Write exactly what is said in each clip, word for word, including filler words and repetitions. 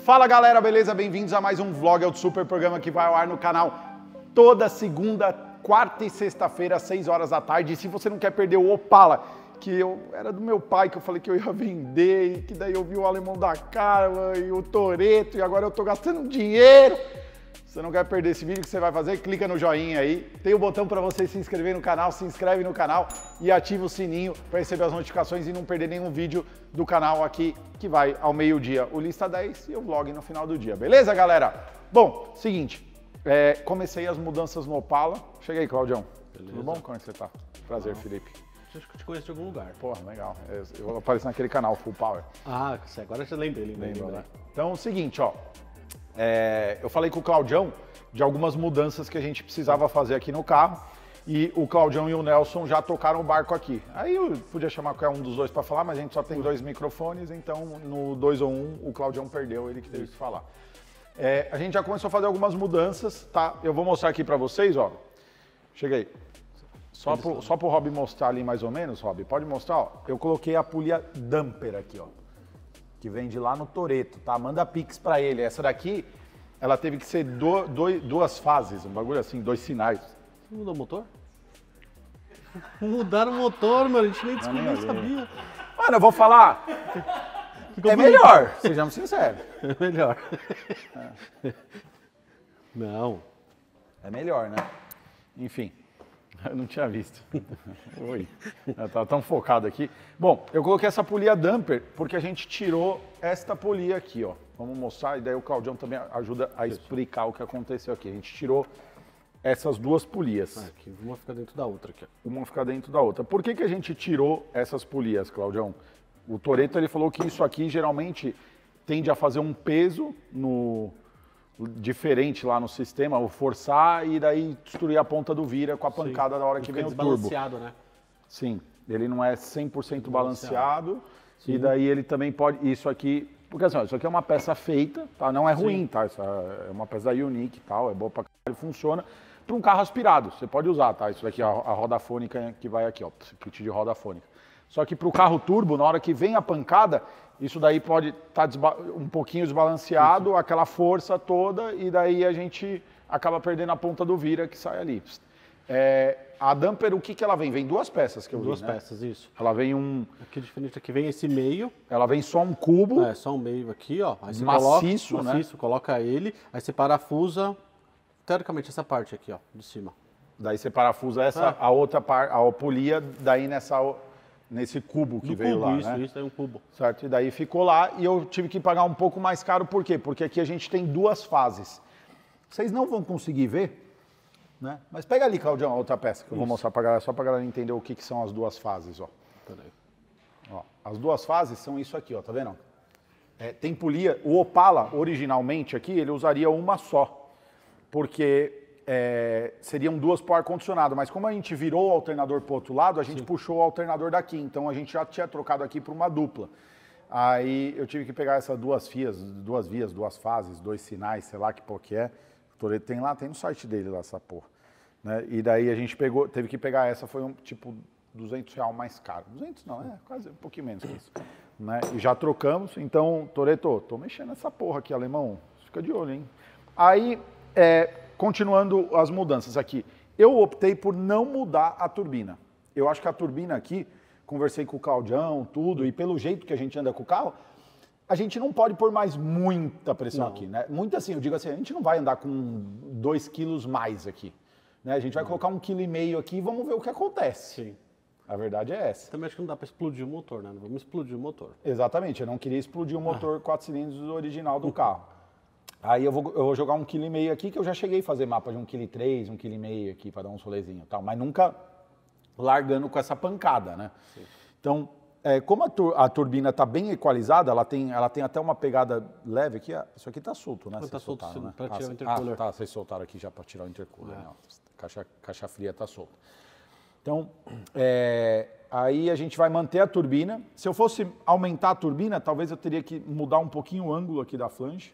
Fala galera, beleza? Bem-vindos a mais um vlog, é o super programa que vai ao ar no canal toda segunda, quarta e sexta-feira, às seis horas da tarde. E se você não quer perder o Opala, que eu era do meu pai, que eu falei que eu ia vender, e que daí eu vi o Alemão da Carva e o Toretto, e agora eu tô gastando dinheiro. Você não quer perder esse vídeo, o que você vai fazer? Clica no joinha aí, tem o botão para você se inscrever no canal, se inscreve no canal e ativa o sininho para receber as notificações e não perder nenhum vídeo do canal aqui que vai ao meio-dia, o Lista dez e o vlog no final do dia, beleza, galera? Bom, seguinte, é, comecei as mudanças no Opala. Chega aí, Claudião. Beleza. Tudo bom? Como é que você tá? Prazer, não. Felipe. Acho que eu te conheço de algum lugar. Porra, legal. Eu apareci naquele canal, Full Power. Ah, agora eu já lembrei, lembrei. Lembra, né? Então, é o seguinte, ó. É, eu falei com o Claudião de algumas mudanças que a gente precisava fazer aqui no carro e o Claudião e o Nelson já tocaram o barco aqui. Aí eu podia chamar qualquer um dos dois para falar, mas a gente só tem dois microfones, então no dois ou um o Claudião perdeu, ele que teve que falar. É, a gente já começou a fazer algumas mudanças, tá? Eu vou mostrar aqui para vocês, ó. Chega aí. Só pro, só pro Rob mostrar ali mais ou menos, Rob, pode mostrar, ó. Eu coloquei a polia Dumper aqui, ó. Que vem de lá no Toretto, tá? Manda pix pra ele. Essa daqui, ela teve que ser do, do, duas fases, um bagulho assim, dois sinais. Você mudou o motor? Mudaram o motor, mano, a gente nem descobriu, nem sabia. Mano, eu vou falar, Ficou é bonito. Melhor, sejamos sinceros. É melhor. É. Não. É melhor, né? Enfim. Eu não tinha visto. Oi. Eu tava tão focado aqui. Bom, eu coloquei essa polia Dumper porque a gente tirou esta polia aqui, ó. Vamos mostrar e daí o Claudião também ajuda a explicar o que aconteceu aqui. A gente tirou essas duas polias. Ah, aqui, uma fica dentro da outra aqui. Uma fica dentro da outra. Por que que a gente tirou essas polias, Claudião? O Toretto, ele falou que isso aqui geralmente tende a fazer um peso no... diferente lá no sistema, o forçar e daí destruir a ponta do vira com a pancada Sim. da hora que vem o turbo. Desbalanceado, né? Sim, ele não é cem por cento balanceado Sim. e daí ele também pode, isso aqui, porque assim, ó, isso aqui é uma peça feita, tá? Não é ruim, Sim. tá? Isso é uma peça da Unique e tal, é boa pra caralho, funciona para um carro aspirado, você pode usar, tá? Isso daqui é a, a roda fônica que vai aqui, ó, kit de roda fônica. Só que para o carro turbo, na hora que vem a pancada, isso daí pode estar tá um pouquinho desbalanceado, Isso. aquela força toda, e daí a gente acaba perdendo a ponta do vira que sai ali. É, a Dumper, o que, que ela vem? Vem duas peças que eu Duas vi, né? peças, isso. Ela vem um... Aqui diferente, aqui vem esse meio. Ela vem só um cubo. É, só um meio aqui, ó. Aí você maciço, coloca, né? Maciço, coloca ele, aí você parafusa, teoricamente, essa parte aqui, ó, de cima. Daí você parafusa essa, ah. a outra parte, a polia, daí nessa... nesse cubo que no veio cubo, lá, isso, né? Isso, é um cubo. Certo, e daí ficou lá e eu tive que pagar um pouco mais caro, por quê? Porque aqui a gente tem duas fases. Vocês não vão conseguir ver, né? Mas pega ali, Claudião, a outra peça que eu isso. vou mostrar pra galera, só pra galera entender o que, que são as duas fases, ó. Peraí. Ó, as duas fases são isso aqui, ó, tá vendo? É, tem polia, o Opala, originalmente aqui, ele usaria uma só, porque... É, seriam duas para o ar-condicionado, mas como a gente virou o alternador para o outro lado, a gente Sim. puxou o alternador daqui, então a gente já tinha trocado aqui para uma dupla. Aí eu tive que pegar essas duas vias, duas vias, duas fases, dois sinais, sei lá que porra que é. O Toretto tem lá, tem no site dele lá essa porra. Né? E daí a gente pegou, teve que pegar essa, foi um tipo duzentos reais mais caro. duzentos não, é quase um pouquinho menos que isso. Né? E já trocamos, então, Toretto, tô mexendo nessa porra aqui, alemão, fica de olho, hein? Aí, é... continuando as mudanças aqui, eu optei por não mudar a turbina. Eu acho que a turbina aqui, conversei com o Claudião, tudo, e pelo jeito que a gente anda com o carro, a gente não pode pôr mais muita pressão não. aqui, né? Muito assim, eu digo assim, a gente não vai andar com dois quilos mais aqui. Né? A gente vai não. colocar um quilo e meio aqui e vamos ver o que acontece. Sim. A verdade é essa. Também acho que não dá para explodir o motor, né? Não vamos explodir o motor. Exatamente, eu não queria explodir o motor ah. quatro cilindros original do carro. Aí eu vou, eu vou jogar um quilo e meio aqui, que eu já cheguei a fazer mapa de um quilo e três, um quilo e meio aqui, para dar um solezinho e tal, mas nunca largando com essa pancada, né? Sim. Então, é, como a, tur a turbina está bem equalizada, ela tem, ela tem até uma pegada leve aqui, isso aqui está solto, né? Está solto, soltaram, né? para tirar ah, o intercooler. Ah, tá, vocês soltaram aqui já para tirar o intercooler, é. Não, caixa, caixa fria está solta. Então, é, aí a gente vai manter a turbina. Se eu fosse aumentar a turbina, talvez eu teria que mudar um pouquinho o ângulo aqui da flange.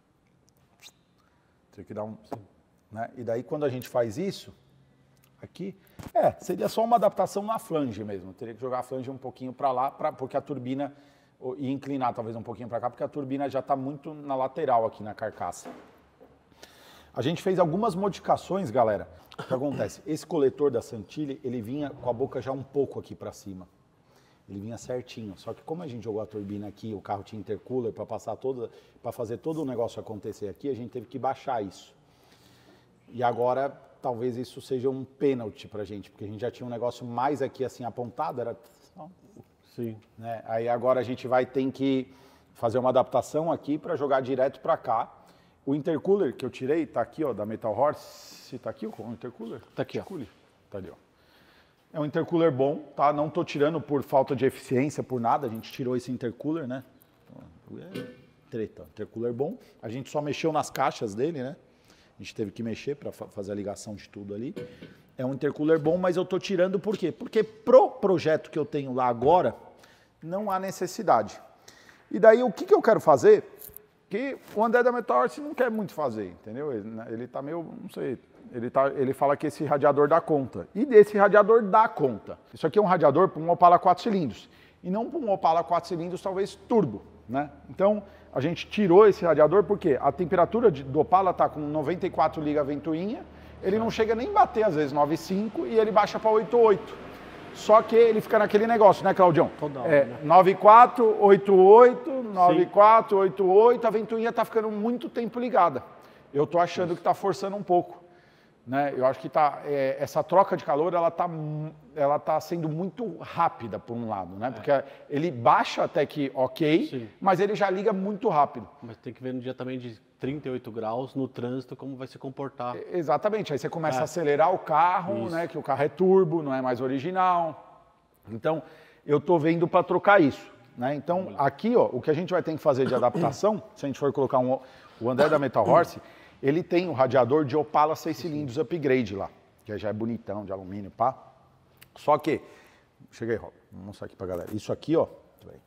Tem que dar um, né? E daí quando a gente faz isso, aqui, é, seria só uma adaptação na flange mesmo. Eu teria que jogar a flange um pouquinho para lá, pra, porque a turbina e inclinar talvez um pouquinho para cá, porque a turbina já está muito na lateral aqui na carcaça. A gente fez algumas modificações, galera. O que acontece? Esse coletor da Santilli, ele vinha com a boca já um pouco aqui para cima. Ele vinha certinho. Só que como a gente jogou a turbina aqui, o carro tinha intercooler para passar toda, para fazer todo o negócio acontecer aqui, a gente teve que baixar isso. E agora talvez isso seja um pênalti para a gente, porque a gente já tinha um negócio mais aqui assim apontado, era. Sim. Né? Aí agora a gente vai ter que fazer uma adaptação aqui para jogar direto para cá. O intercooler que eu tirei tá aqui, ó, da Metal Horse. Tá aqui o intercooler? Tá aqui, ó. Tá ali, ó. É um intercooler bom, tá? Não tô tirando por falta de eficiência, por nada. A gente tirou esse intercooler, né? É treta. Intercooler bom. A gente só mexeu nas caixas dele, né? A gente teve que mexer para fa fazer a ligação de tudo ali. É um intercooler bom, mas eu tô tirando por quê? Porque pro projeto que eu tenho lá agora, não há necessidade. E daí, o que, que eu quero fazer? Que o André da Metal Horse não quer muito fazer, entendeu? Ele, ele tá meio, não sei, ele, tá, ele fala que esse radiador dá conta. E desse radiador dá conta. Isso aqui é um radiador para um Opala quatro cilindros. E não para um Opala quatro cilindros, talvez turbo, né? Então, a gente tirou esse radiador porque a temperatura de, do Opala está com noventa e quatro liga a ventoinha, ele não chega nem bater às vezes nove vírgula cinco e ele baixa para oito vírgula oito. Só que ele fica naquele negócio, né, Claudião? Total, é, né? nove vírgula quatro, oito vírgula oito, nove vírgula quatro, oito vírgula oito, a ventoinha está ficando muito tempo ligada. Eu estou achando Isso. que está forçando um pouco. Né? Eu acho que tá, é, essa troca de calor ela está ela tá sendo muito rápida, por um lado. Né? É. Porque ele baixa até que ok, Sim. mas ele já liga muito rápido. Mas tem que ver no dia também de trinta e oito graus no trânsito como vai se comportar. Exatamente, aí você começa é. a acelerar o carro, né, que o carro é turbo, não é mais original. Então, eu estou vendo para trocar isso. Né? Então, aqui, ó, o que a gente vai ter que fazer de adaptação, se a gente for colocar um, o André da Metal Horse, ele tem o radiador de Opala seis cilindros upgrade lá, que já é bonitão, de alumínio, pá. Só que, cheguei, Rob, vou mostrar aqui para galera. Isso aqui, ó,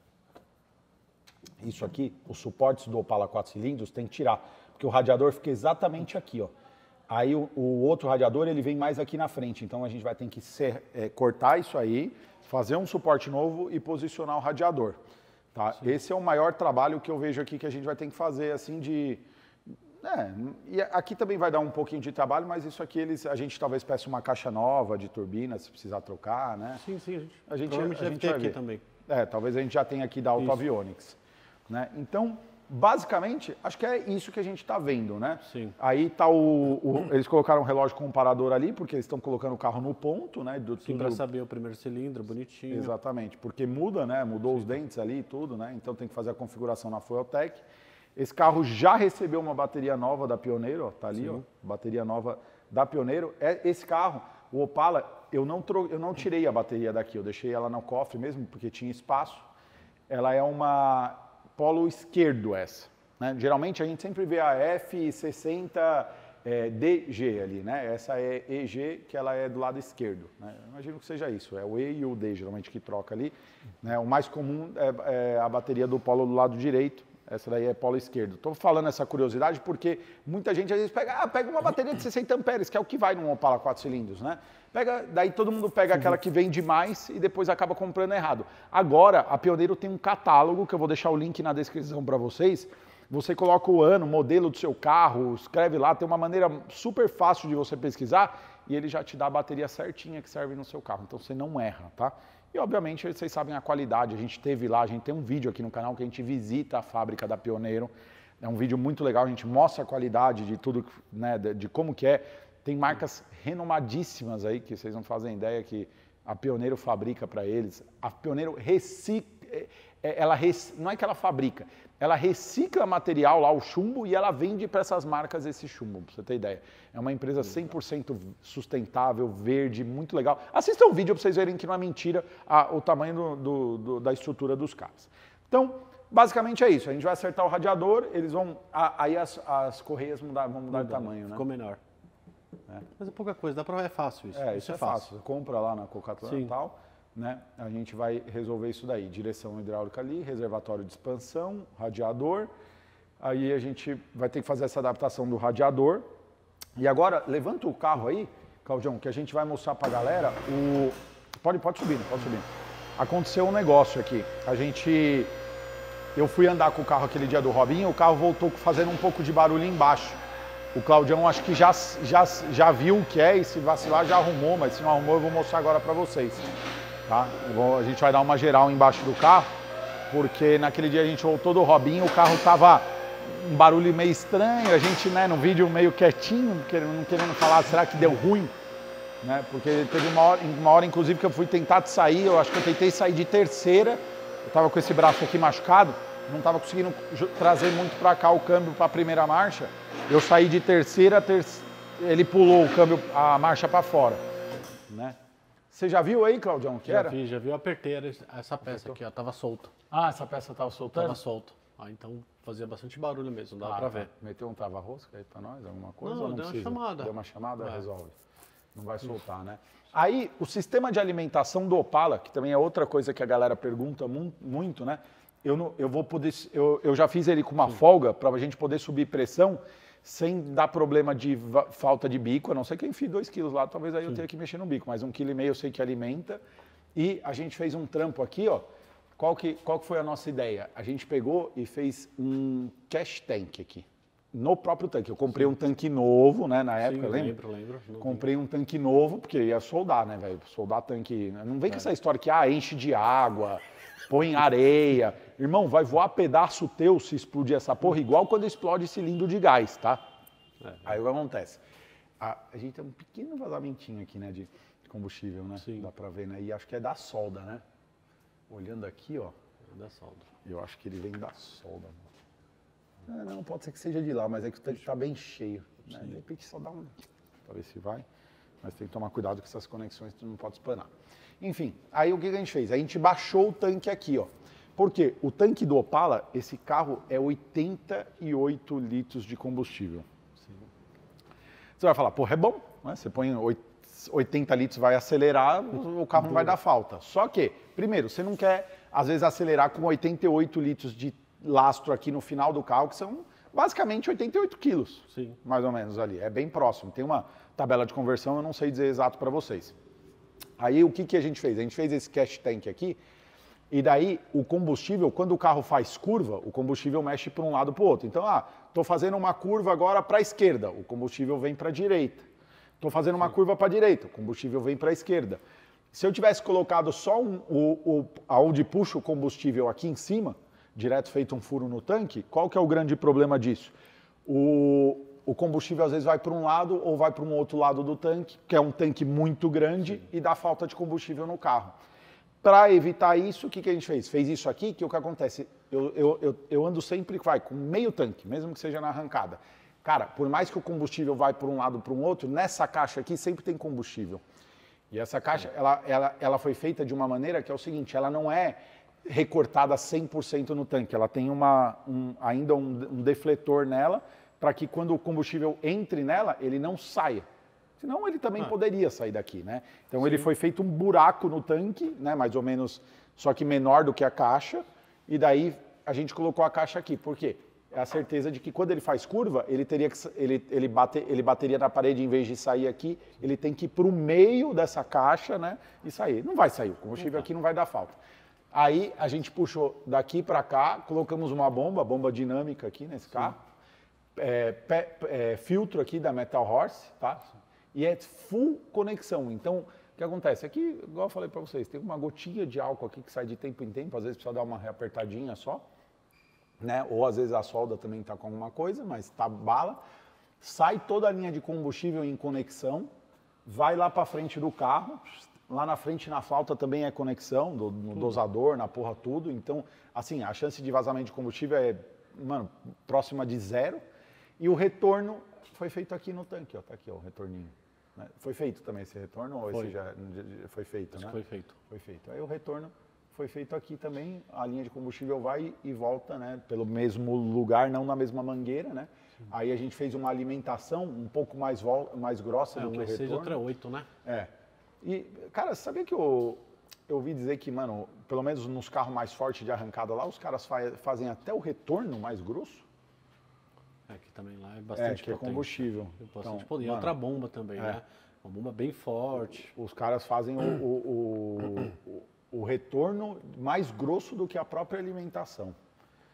isso aqui, os suportes do Opala quatro cilindros tem que tirar, porque o radiador fica exatamente aqui, ó. Aí o, o outro radiador, ele vem mais aqui na frente, então a gente vai ter que ser, é, cortar isso aí, fazer um suporte novo e posicionar o radiador. Tá? Esse é o maior trabalho que eu vejo aqui que a gente vai ter que fazer, assim, de... É, e aqui também vai dar um pouquinho de trabalho, mas isso aqui eles, a gente talvez peça uma caixa nova de turbina, se precisar trocar, né? Sim, sim, a gente, a gente, provavelmente a deve gente ter vai aqui ver. também. É, talvez a gente já tenha aqui da Auto Avionics. Né? Então, basicamente, acho que é isso que a gente está vendo, né? Sim. Aí tá o, o... Eles colocaram um relógio comparador ali, porque eles estão colocando o carro no ponto, né? Do, Sim, tudo... para saber o primeiro cilindro, bonitinho. Exatamente, porque muda, né? Mudou Sim. os dentes ali e tudo, né? Então tem que fazer a configuração na Fueltech. Esse carro já recebeu uma bateria nova da Pioneiro, ó, tá ali, Sim. ó, bateria nova da Pioneiro. É, esse carro, o Opala, eu não, tro... eu não tirei a bateria daqui, eu deixei ela no cofre mesmo, porque tinha espaço. Ela é uma polo esquerdo essa. Né? Geralmente a gente sempre vê a F sessenta é, D G ali, né? Essa é E G, que ela é do lado esquerdo. Né? Imagino que seja isso, é o E e o D geralmente que troca ali. Né? O mais comum é, é a bateria do polo do lado direito. Essa daí é polo esquerdo. Estou falando essa curiosidade porque muita gente às vezes pega, ah, pega uma bateria de sessenta amperes, que é o que vai num Opala quatro cilindros, né? Pega, daí todo mundo pega uhum. aquela que vende mais e depois acaba comprando errado. Agora, a Pioneiro tem um catálogo, que eu vou deixar o link na descrição para vocês. Você coloca o ano, o modelo do seu carro, escreve lá, tem uma maneira super fácil de você pesquisar e ele já te dá a bateria certinha que serve no seu carro. Então você não erra, tá? E, obviamente, vocês sabem a qualidade. A gente teve lá, a gente tem um vídeo aqui no canal que a gente visita a fábrica da Pioneiro. É um vídeo muito legal, a gente mostra a qualidade de tudo, né, de, de como que é. Tem marcas renomadíssimas aí, que vocês não fazem ideia, que a Pioneiro fabrica para eles. A Pioneiro recicla, ela rec, não é que ela fabrica, ela recicla material lá, o chumbo, e ela vende para essas marcas esse chumbo, para você ter ideia. É uma empresa cem por cento sustentável, verde, muito legal. Assistam o vídeo para vocês verem que não é mentira a, o tamanho do, do, do, da estrutura dos carros. Então, basicamente é isso. A gente vai acertar o radiador, eles vão... A, aí as, as correias mudar, vão mudar de tamanho, né? Ficou menor. É. Mas é pouca coisa, dá pra, é fácil isso. É, isso, isso é, é fácil. Você compra lá na Coca-Cola e tal, né? A gente vai resolver isso daí. Direção hidráulica ali, reservatório de expansão, radiador. Aí a gente vai ter que fazer essa adaptação do radiador. E agora, levanta o carro aí, Claudião, que a gente vai mostrar pra galera o... Pode, pode subir, pode subir. Aconteceu um negócio aqui. A gente eu fui andar com o carro aquele dia do Robinho, o carro voltou fazendo um pouco de barulho embaixo. O Claudião acho que já, já, já viu o que é e se vacilar já arrumou, mas se não arrumou eu vou mostrar agora para vocês. Tá? Vou, a gente vai dar uma geral embaixo do carro, porque naquele dia a gente voltou do Robinho, o carro tava um barulho meio estranho, a gente, né, no vídeo meio quietinho, não querendo falar, será que deu ruim? Né? Porque teve uma hora, uma hora, inclusive, que eu fui tentar sair, eu acho que eu tentei sair de terceira, eu tava com esse braço aqui machucado, não tava conseguindo trazer muito para cá o câmbio para a primeira marcha, eu saí de terceira, ter... ele pulou o câmbio, a marcha para fora, né? Você já viu aí, Claudião, o que já era? Já vi, já vi, eu apertei essa peça Apertou. aqui, ó, tava solta. Ah, essa peça tava soltando? Tava solta. Ah, então fazia bastante barulho mesmo, dava ah, pra ver. Meteu um trava-rosca aí pra nós, alguma coisa? Não, ou não deu precisa? uma chamada. Deu uma chamada, é. resolve. Não vai soltar, né? Aí, o sistema de alimentação do Opala, que também é outra coisa que a galera pergunta mu muito, né? Eu, não, eu vou poder, eu, eu já fiz ele com uma Sim. folga para a gente poder subir pressão sem dar problema de falta de bico, a não ser que eu enfie dois quilos lá, talvez aí Sim. eu tenha que mexer no bico, mas um quilo e meio eu sei que alimenta. E a gente fez um trampo aqui, ó. Qual que, qual que foi a nossa ideia? A gente pegou e fez um cash tank aqui, no próprio tanque. Eu comprei Sim. um tanque novo, né, na época, Sim, lembra? lembro, lembro. Não comprei um tanque novo, porque ia soldar, né, velho? Soldar tanque... Não vem é. com essa história que, ah, enche de água, põe areia. Irmão, vai voar pedaço teu se explodir essa porra, igual quando explode cilindro de gás, tá? É. Aí o que acontece? A, a gente tem um pequeno vazamentinho aqui, né, de combustível, né? Sim. Dá pra ver, né? E acho que é da solda, né? Olhando aqui, ó. É da solda. Eu acho que ele vem da solda. Não, não, pode ser que seja de lá, mas é que o tanque tá bem cheio. Né? De repente só dá um... Pra ver se vai. Mas tem que tomar cuidado com essas conexões, tu não pode espanar. Enfim, aí o que a gente fez? A gente baixou o tanque aqui, ó. Por quê? O tanque do Opala, esse carro é oitenta e oito litros de combustível. Sim. Você vai falar, porra, é bom, né? Você põe oitenta litros, vai acelerar, o carro não vai dar falta. Só que, primeiro, você não quer, às vezes, acelerar com oitenta e oito litros de lastro aqui no final do carro, que são basicamente oitenta e oito quilos, Sim. mais ou menos ali. É bem próximo. Tem uma tabela de conversão, eu não sei dizer exato para vocês. Aí, o que, que a gente fez? A gente fez esse cash tank aqui, e daí o combustível, quando o carro faz curva, o combustível mexe para um lado para o outro. Então, ah, estou fazendo uma curva agora para a esquerda, o combustível vem para a direita. Estou fazendo uma Sim. curva para a direita, o combustível vem para a esquerda. Se eu tivesse colocado só um, o, o, aonde puxa o combustível aqui em cima, direto feito um furo no tanque, qual que é o grande problema disso? O, o combustível às vezes vai para um lado ou vai para um outro lado do tanque, que é um tanque muito grande Sim. e dá falta de combustível no carro. Para evitar isso, o que, que a gente fez? Fez isso aqui, que o que acontece? Eu, eu, eu, eu ando sempre vai, com meio tanque, mesmo que seja na arrancada. Cara, por mais que o combustível vai para um lado para um outro, nessa caixa aqui sempre tem combustível. E essa caixa, ela, ela, ela foi feita de uma maneira que é o seguinte, ela não é recortada cem por cento no tanque, ela tem uma, um, ainda um, um defletor nela, para que quando o combustível entre nela, ele não saia. Senão ele também ah. poderia sair daqui, né? Então Sim. ele foi feito um buraco no tanque, né, mais ou menos, só que menor do que a caixa, e daí a gente colocou a caixa aqui. Por quê? É a certeza de que quando ele faz curva, ele, teria que, ele, ele, bate, ele bateria na parede, em vez de sair aqui, ele tem que ir para o meio dessa caixa, né, e sair. Não vai sair, o combustível aqui não vai dar falta. Aí a gente puxou daqui para cá, colocamos uma bomba, bomba dinâmica aqui nesse carro, é, pé, é, filtro aqui da Metal Horse, tá? E é full conexão. Então, o que acontece? Aqui, igual eu falei para vocês, tem uma gotinha de álcool aqui que sai de tempo em tempo, às vezes precisa dar uma reapertadinha só. Né? Ou às vezes a solda também está com alguma coisa, mas está bala. Sai toda a linha de combustível em conexão, vai lá para frente do carro, lá na frente na flauta também é conexão, do, no dosador, na porra tudo. Então, assim, a chance de vazamento de combustível é, mano, próxima de zero. E o retorno foi feito aqui no tanque, ó, tá aqui ó, o retorninho. Né? Foi feito também esse retorno ou foi. esse já foi feito, Acho né? Foi feito. Foi feito. Aí o retorno foi feito aqui também, a linha de combustível vai e volta, né, pelo mesmo lugar, não na mesma mangueira, né? Sim. Aí a gente fez uma alimentação um pouco mais, vol mais grossa é, do que o retorno. seis, outra é oito, né? É. E, cara, sabia que eu, eu ouvi dizer que, mano, pelo menos nos carros mais fortes de arrancada lá, os caras fa fazem até o retorno mais grosso? É, que também lá é bastante É, que é combustível. É bastante então, poder. E outra bomba também, é. né? Uma bomba bem forte. Os caras fazem o, o, o, o retorno mais grosso do que a própria alimentação.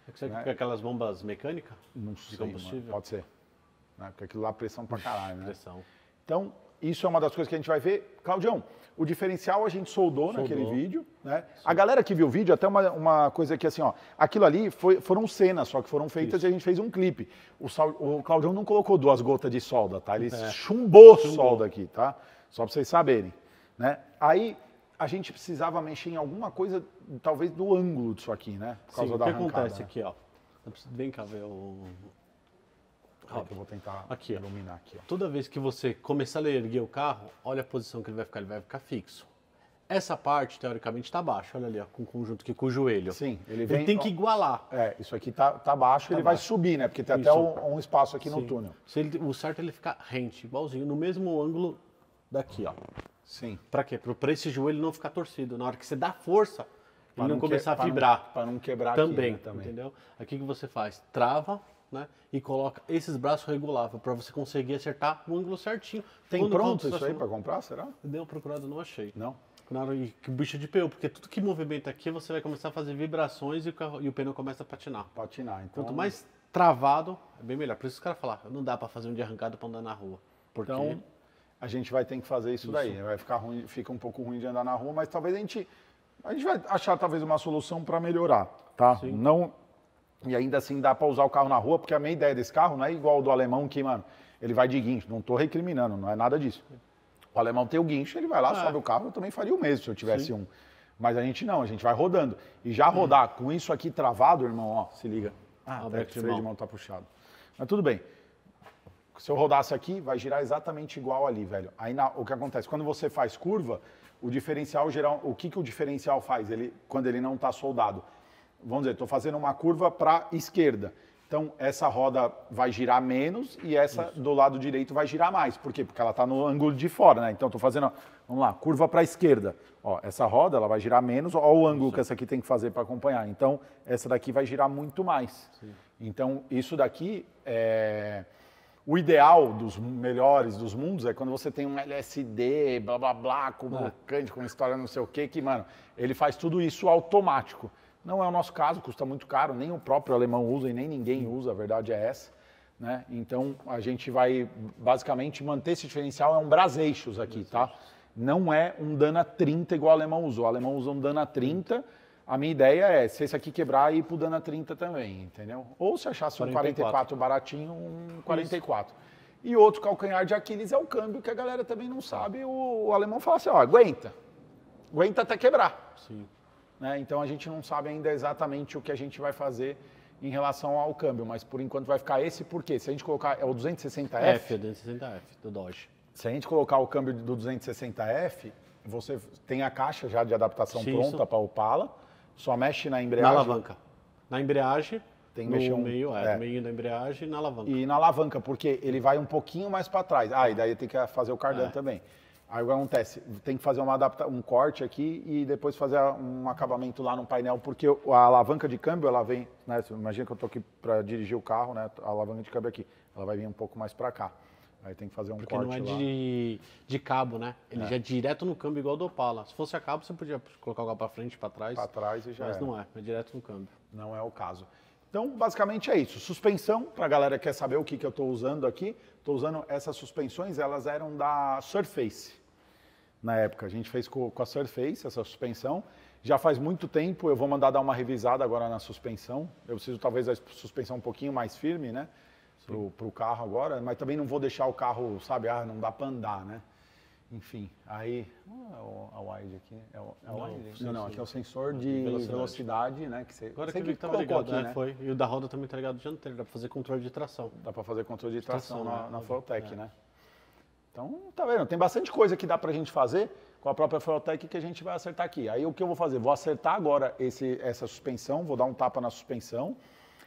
É que você né? quer aquelas bombas mecânicas? Não de sei, combustível? mano, pode ser. Né? Porque aquilo lá é pressão pra caralho, né? Pressão. Então, isso é uma das coisas que a gente vai ver. Claudião, o diferencial a gente soldou, Soldou. naquele vídeo, né? A galera que viu o vídeo, até uma, uma coisa que assim, ó, aquilo ali foi, foram cenas, só que foram feitas Isso. e a gente fez um clipe. O, Sal- o Claudião não colocou duas gotas de solda, tá? Ele É. chumbou, Chumbou. solda aqui, tá? Só pra vocês saberem, né? Aí a gente precisava mexer em alguma coisa, talvez do ângulo disso aqui, né? Por causa Sim, da o que arrancada, acontece né? aqui, ó. Vem cá ver o... Peraí que eu vou tentar Aqui, ó. iluminar aqui, ó. Toda vez que você começar a erguer o carro, olha a posição que ele vai ficar, ele vai ficar fixo. Essa parte, teoricamente, está baixa, olha ali, ó, com o conjunto aqui, com o joelho. Sim, ele Ele vem... tem ó, que igualar. É, isso aqui tá, tá baixo, ele vai baixo. subir, né? Porque tem Isso. até um, um espaço aqui no Sim. túnel. Se ele- o certo é ele ficar rente, igualzinho, no mesmo ângulo daqui, ó. Sim. Pra quê? Para esse joelho não ficar torcido. Na hora que você dá força, Pra ele não que- começar a pra não- vibrar. Pra não quebrar Também, aqui, né, também. entendeu? Aqui que você faz? Trava, né? E coloca esses braços reguláveis para você conseguir acertar o ângulo certinho. Tem Quando pronto quando isso aí estaciona- pra comprar, será? Dei uma procurada, não achei. Não? Na hora que bicho de pneu, porque tudo que movimenta aqui você vai começar a fazer vibrações e o, carro, e o pneu começa a patinar. Patinar, então... Quanto mais travado, é bem melhor. Por isso que os caras falam, não dá para fazer um de arrancada para andar na rua. Porque Então, a gente vai ter que fazer isso, daí. Vai ficar ruim, fica um pouco ruim de andar na rua, mas talvez a gente... A gente vai achar talvez uma solução para melhorar, tá? Sim. Não... E ainda assim dá para usar o carro na rua, porque a minha ideia desse carro não é igual ao do alemão, que, mano, ele vai de guincho. Não tô recriminando, não é nada disso. O alemão tem o guincho, ele vai lá, Ah. sobe o carro, eu também faria o mesmo se eu tivesse Sim. um. Mas a gente não, a gente vai rodando. E já rodar com isso aqui travado, irmão, ó, se liga. Ah, o até breque que de o freio de mão. mão tá puxado. Mas tudo bem. Se eu rodasse aqui, vai girar exatamente igual ali, velho. Aí na- o que acontece? Quando você faz curva, o diferencial geral, o que, que o diferencial faz ele, quando ele não está soldado? Vamos dizer, estou fazendo uma curva para esquerda. Então, essa roda vai girar menos e essa do lado direito vai girar mais. Por quê? Porque ela está no ângulo de fora, né? Então, estou fazendo, ó, vamos lá, curva para a esquerda. Ó, essa roda ela vai girar menos, olha o ângulo que essa aqui tem que fazer para acompanhar. Então, essa daqui vai girar muito mais. Sim. Então, isso daqui é... O ideal dos melhores dos mundos é quando você tem um L S D, blá blá blá, com blocante, com história não sei o quê, que, mano, ele faz tudo isso automático. Não é o nosso caso, custa muito caro, nem o próprio alemão usa e nem ninguém usa, a verdade é essa. Né? Então a gente vai basicamente manter esse diferencial, é um Braseixos aqui, tá? Não é um Dana trinta igual o alemão usa. O alemão usa um Dana trinta. A minha ideia é, se esse aqui quebrar, ir pro Dana trinta também, entendeu? Ou se achasse um quarenta e quatro baratinho, um quarenta e quatro. E outro calcanhar de Aquiles é o câmbio, que a galera também não sabe. O, o alemão fala assim, ó, aguenta. Aguenta até quebrar. Sim. Né? Então a gente não sabe ainda exatamente o que a gente vai fazer em relação ao câmbio, mas por enquanto vai ficar esse, porque se a gente colocar, é o duzentos e sessenta F, F, é duzentos e sessenta F, do Dodge. se a gente colocar o câmbio do duzentos e sessenta F, você tem a caixa já de adaptação Sim, pronta isso. para o Opala, só mexe na Na embreagem. alavanca. Na embreagem, Tem que no mexer um- meio, é, é. no meio da embreagem e na alavanca. E na alavanca, porque ele vai um pouquinho mais para trás. Ah, e daí tem que fazer o cardan É. também. Aí o que acontece? Tem que fazer uma adapta um corte aqui e depois fazer um acabamento lá no painel, porque a alavanca de câmbio, ela vem, né? Você imagina que eu tô aqui para dirigir o carro, né? A alavanca de câmbio aqui, ela vai vir um pouco mais para cá. Aí tem que fazer um Porque corte não é lá. de, de cabo, né? Ele É. já é direto no câmbio igual do Opala. Se fosse a cabo, você podia colocar o cabo para frente, para trás. Para trás e já Mas era. não é, é direto no câmbio. Não é o caso. Então, basicamente é isso. Suspensão, para a galera que quer saber o que, que eu estou usando aqui, estou usando essas suspensões, elas eram da Surface. Na época, a gente fez com, com a Surface essa suspensão. Já faz muito tempo, eu vou mandar dar uma revisada agora na suspensão. Eu preciso talvez da suspensão um pouquinho mais firme, né? Para o carro agora, mas também não vou deixar o carro, sabe, ah, não dá para andar, né? Enfim, aí, ah, o- a wide aqui, é o, é o Não, wide? sensor. Não, não, aqui é o sensor de Velocidade. velocidade, né? Que você, Agora você que eu vi que tava colocou ligado, aqui, é, né? foi. E o da roda também tá ligado dianteiro, dá para fazer controle de tração. Dá para fazer controle de tração, Tração, na, né? na Fueltech, É. né? Então, tá vendo? Tem bastante coisa que dá pra gente fazer com a própria Fueltech que a gente vai acertar aqui. Aí o que eu vou fazer? Vou acertar agora esse, essa suspensão, vou dar um tapa na suspensão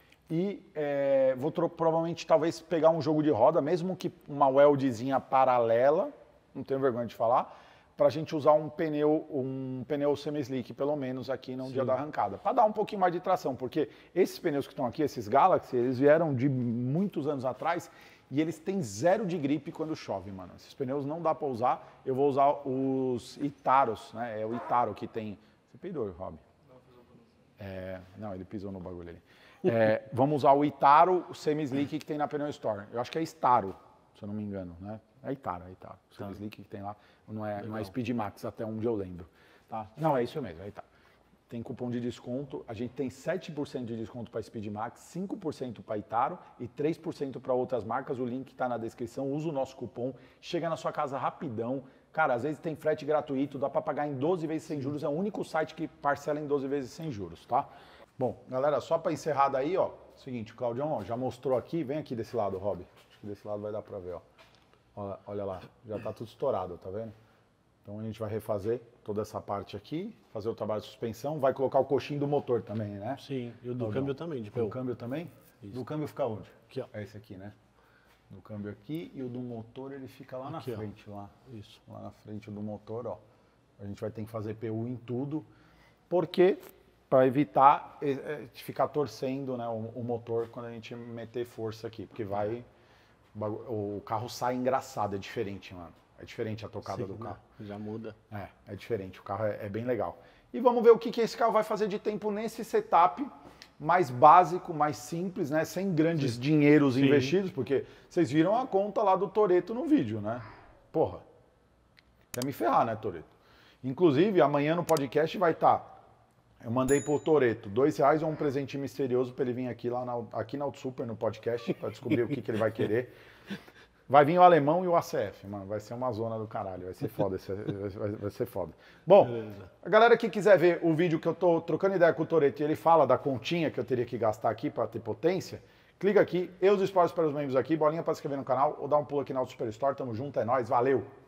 e é, vou tro- provavelmente talvez pegar um jogo de roda, mesmo que uma weldzinha paralela, não tenho vergonha de falar, para a gente usar um pneu, um pneu semi-slick, pelo menos aqui no dia da arrancada, para dar um pouquinho mais de tração, porque esses pneus que estão aqui, esses Galaxy, eles vieram de muitos anos atrás e eles têm zero de gripe quando chove, mano. Esses pneus não dá para usar, eu vou usar os Itaros, né? É o Itaro que tem... Você peidou, Rob? É, não, ele pisou no bagulho ali. É, vamos usar o Itaro, o semi-slick que tem na Pneu Store. Eu acho que é Staro, se eu não me engano, né? É Itaro, é Itaro. O semi-slick que tem lá, não é, não é Speed Max, até onde eu lembro. Tá? Não, é isso mesmo, é Itaro. Tem cupom de desconto, a gente tem sete por cento de desconto para Speed Max, cinco por cento para Itaro e três por cento para outras marcas. O link está na descrição, usa o nosso cupom, chega na sua casa rapidão. Cara, às vezes tem frete gratuito, dá para pagar em doze vezes sem juros, é o único site que parcela em doze vezes sem juros, tá? Bom, galera, só para encerrar daí, ó, seguinte, o Claudião ó, já mostrou aqui, vem aqui desse lado, Rob, acho que desse lado vai dar para ver, ó. Olha, olha lá, já tá tudo estourado, tá vendo? Então a gente vai refazer toda essa parte aqui, fazer o trabalho de suspensão, vai colocar o coxinho do motor também, né? Sim, e o do Ou câmbio não? também, de O pneu. câmbio também? Isso. Do câmbio fica onde? Aqui, ó. É esse aqui, né? Do câmbio aqui e o do motor ele fica lá Aqui, na ó. frente, lá. Isso. Lá na frente do motor, ó. A gente vai ter que fazer P U em tudo, porque para evitar é, é, de ficar torcendo, né, o, o motor quando a gente meter força aqui, porque vai o carro sai engraçado, é diferente, mano. É diferente a tocada Sim, do carro. Já muda. É, é diferente, o carro é, é bem legal. E vamos ver o que, que esse carro vai fazer de tempo nesse setup mais básico, mais simples, né? Sem grandes Sim. dinheiros Sim. investidos, porque vocês viram a conta lá do Toretto no vídeo, né? Porra, quer me ferrar, né, Toretto? Inclusive, amanhã no podcast vai estar... Tá, eu mandei pro Toretto dois reais ou um presente misterioso para ele vir aqui, lá na, aqui na Auto Super, no podcast, para descobrir o que, que ele vai querer. Vai vir o alemão e o A C F, mano. Vai ser uma zona do caralho. Vai ser foda. vai, vai ser foda. Bom, Beleza. A galera que quiser ver o vídeo que eu tô trocando ideia com o Toretto e ele fala da continha que eu teria que gastar aqui para ter potência, clica aqui. Eu os spoilers para os membros aqui. Bolinha para se inscrever no canal ou dá um pulo aqui na Auto Super Store. Tamo junto, é nóis. Valeu!